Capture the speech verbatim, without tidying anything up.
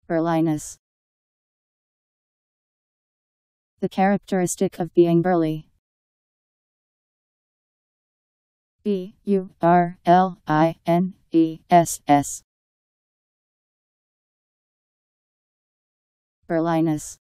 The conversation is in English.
Burliness. The characteristic of being burly. B U R L I N E S S. Burliness.